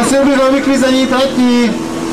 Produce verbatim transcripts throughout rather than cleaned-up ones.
Prosil bych o vyklizení tratí.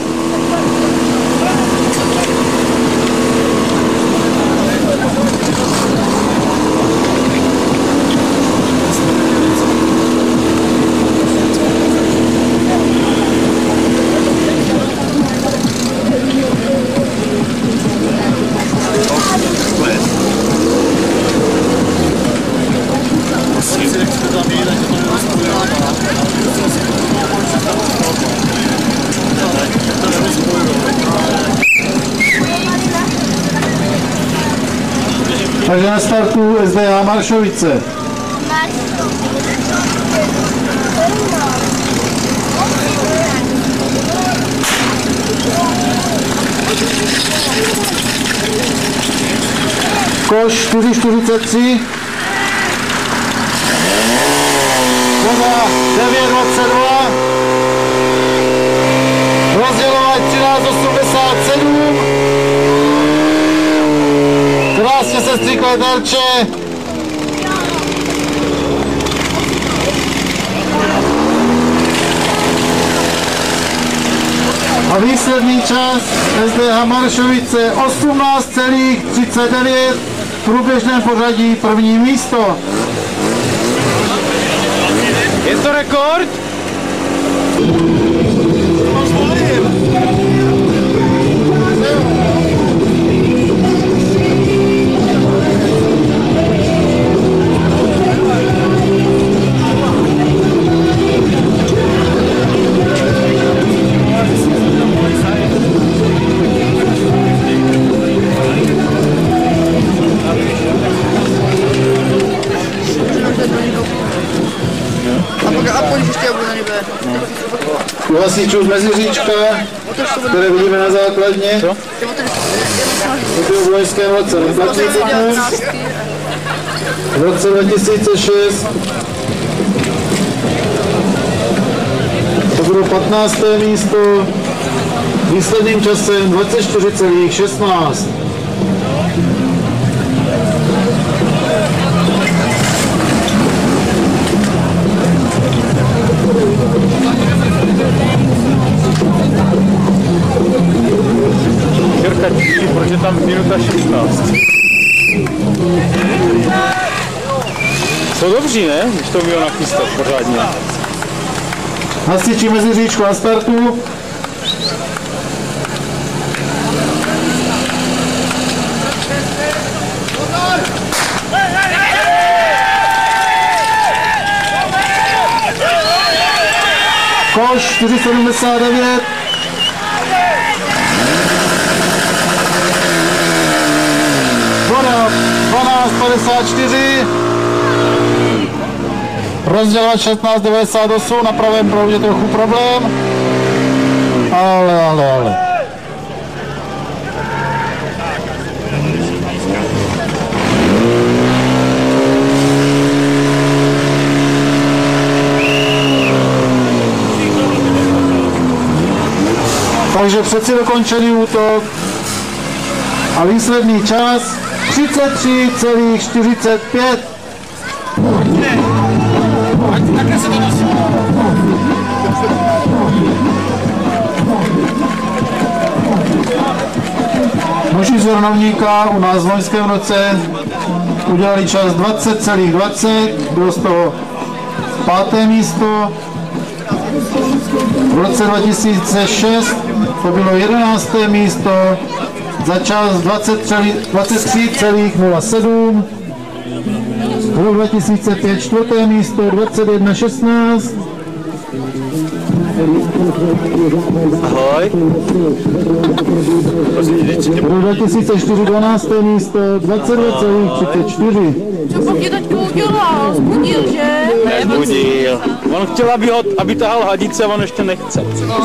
Takže na startu S D A Maršovice. Koš čtyři čtyřicet tři. Voda devět dvacet dva. Rozdělovat třináct osmdesát sedm. Krásně se stříkle terče. A výsledný čas S D H Maršovice osmnáct celá třicet devět, v průběžném pořadí první místo. Je to rekord? U hasičů z Meziříčka, které vidíme na základně. Co? To v loňském roce. V roce dva tisíce šest to bylo patnácté místo, výsledným časem dvacet čtyři celá šestnáct. Proč je tam minuta šestnáct? Jsou dobří, ne? Když to mělo nachystat pořádně. Hasiči Meziříčku na startu. Koš čtyři sedmdesát devět. dvanáct padesát čtyři, rozdělat šestnáct devadesát osm, na pravém proudě trochu problém, ale, ale, ale. Takže přeci dokončený útok a výsledný čas třicet tři celá čtyřicet pět. Muži z Hornovníka u nás v loňském roce udělali čas dvacet celá dvacet, bylo z toho páté místo. V roce dva tisíce šest to bylo jedenácté místo za čas dvacet tři celá nula sedm. Rok dva tisíce pět čtvrté místo dvacet jedna šestnáct. Ahoj. Rok dva tisíce čtyři dvanácté místo dvacet dva celá třicet čtyři. Co pak tě taťko udělal? Zbudil, že? Nezbudil. On chtěl, aby, ho, aby tahal hadice, a on ještě nechce. No,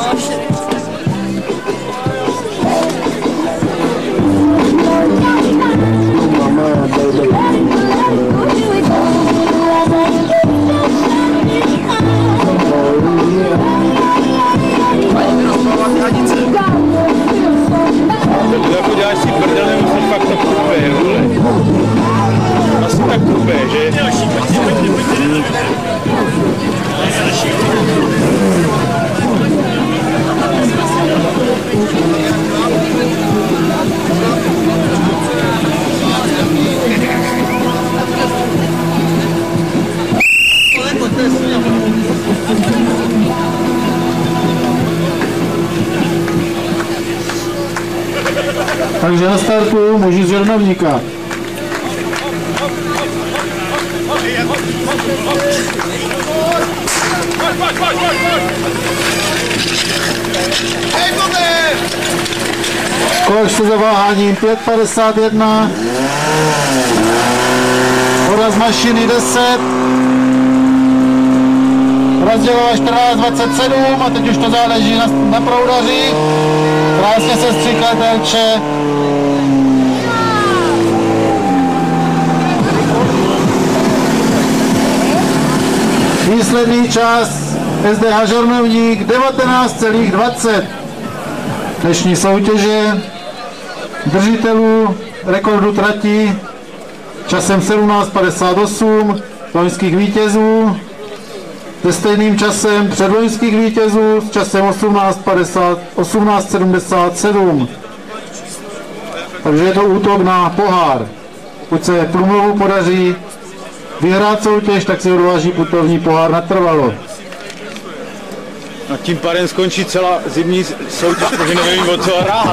Jako děláš si prdele, musíš fakt tak krupé, vole. Asi tak krupé, že? Pojďte, pojďte, pojďte. Takže na startu muži z Žernovníka. Skok se zaváháním pět padesát jedna. Voda z mašiny deset. Rozdělova čtrnáct dvacet sedm a teď už to záleží na, na proudaři. Krásně se stříká terče. Výsledný čas S D H Žernovník devatenáct dvacet. Dnešní soutěže držitelů rekordu trati časem sedmnáct padesát osm, loňských vítězů, se stejným časem předloňských vítězů s časem osmnáct sedmdesát sedm. Takže je to útok na pohár. Pokud se Průmlovu podaří vyhrát soutěž, tak si odváží putovní pohár natrvalo. A tím pádem skončí celá zimní soutěž, protože nevím, o co hrát.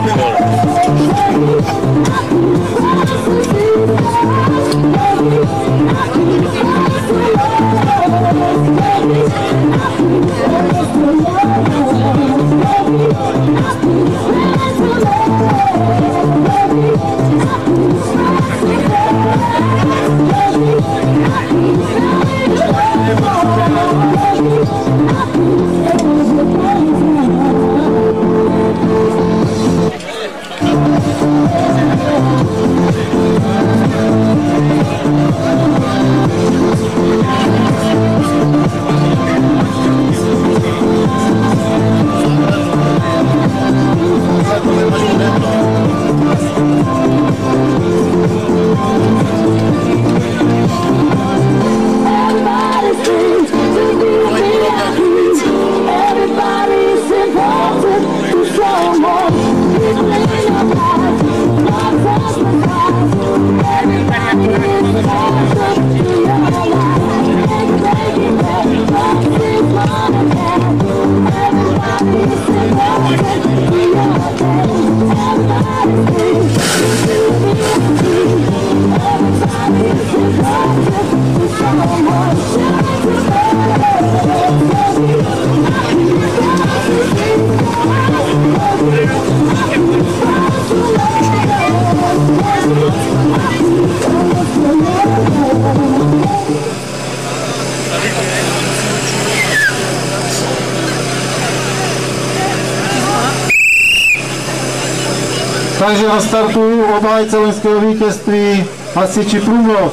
Takže na startu obhájce loňského vítězství hasiči Průmlov.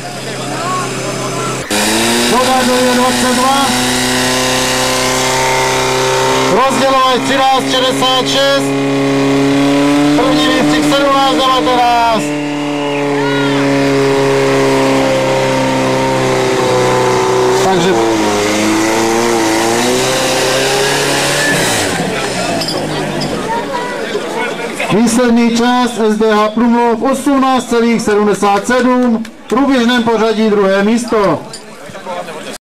Dogaduje dvacet dva. Rozdělovat třináct šedesát šest. První výstřih sedmnáct devatenáct. Takže výsledný čas S D H Průmlov osmnáct sedmdesát sedm, v průběžném pořadí druhé místo.